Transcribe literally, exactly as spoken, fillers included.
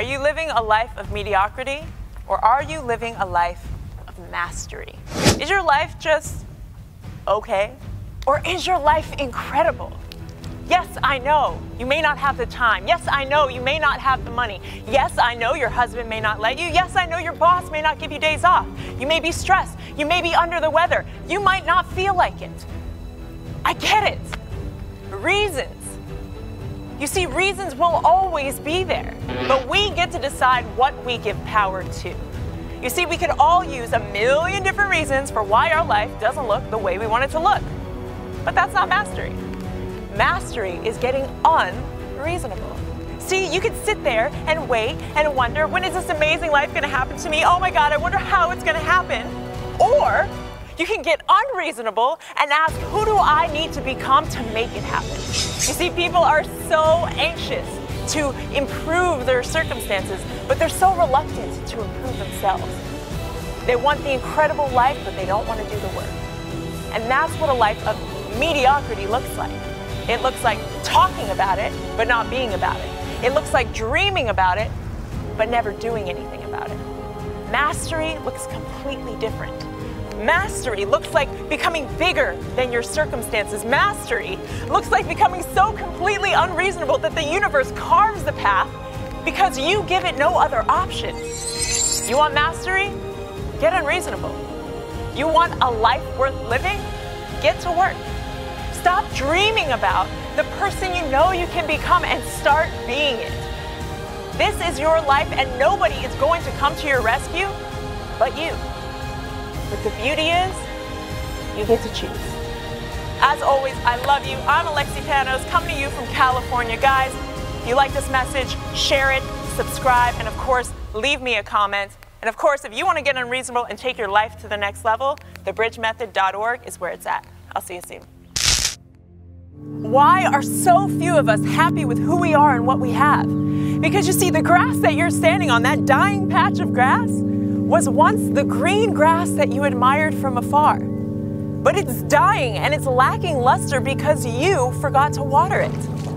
Are you living a life of mediocrity, or are you living a life of mastery? Is your life just okay, or is your life incredible? Yes, I know you may not have the time. Yes, I know you may not have the money. Yes, I know your husband may not let you. Yes, I know your boss may not give you days off. You may be stressed. You may be under the weather. You might not feel like it. I get it. Reasons. You see, reasons will always be there, but we get to decide what we give power to. You see, we could all use a million different reasons for why our life doesn't look the way we want it to look. But that's not mastery. Mastery is getting unreasonable. See, you could sit there and wait and wonder, when is this amazing life going to happen to me? Oh my God, I wonder how it's going to happen. Or you can get unreasonable and ask, who do I need to become to make it happen? You see, people are so anxious to improve their circumstances, but they're so reluctant to improve themselves. They want the incredible life, but they don't want to do the work. And that's what a life of mediocrity looks like. It looks like talking about it, but not being about it. It looks like dreaming about it, but never doing anything about it. Mastery looks completely different. Mastery looks like becoming bigger than your circumstances. Mastery looks like becoming so completely unreasonable that the universe carves the path because you give it no other option. You want mastery? Get unreasonable. You want a life worth living? Get to work. Stop dreaming about the person you know you can become and start being it. This is your life, and nobody is going to come to your rescue but you. But the beauty is, you get to choose. As always, I love you. I'm Alexi Panos, coming to you from California. Guys, if you like this message, share it, subscribe, and of course, leave me a comment. And of course, if you want to get unreasonable and take your life to the next level, the bridge method dot org is where it's at. I'll see you soon. Why are so few of us happy with who we are and what we have? Because you see, the grass that you're standing on, that dying patch of grass, was once the green grass that you admired from afar. But it's dying and it's lacking luster because you forgot to water it.